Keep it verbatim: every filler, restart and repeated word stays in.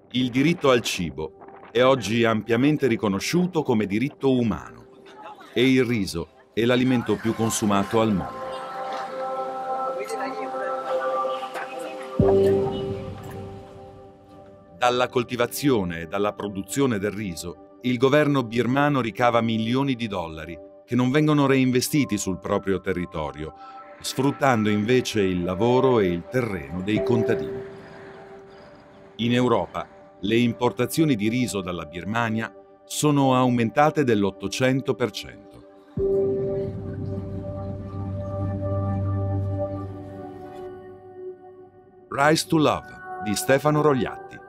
Il diritto al cibo è oggi ampiamente riconosciuto come diritto umano e il riso è l'alimento più consumato al mondo. Dalla coltivazione e dalla produzione del riso, il governo birmano ricava milioni di dollari che non vengono reinvestiti sul proprio territorio, sfruttando invece il lavoro e il terreno dei contadini. In Europa, le importazioni di riso dalla Birmania sono aumentate dell'ottocento per cento. Rise to Love di Stefano Rogliatti.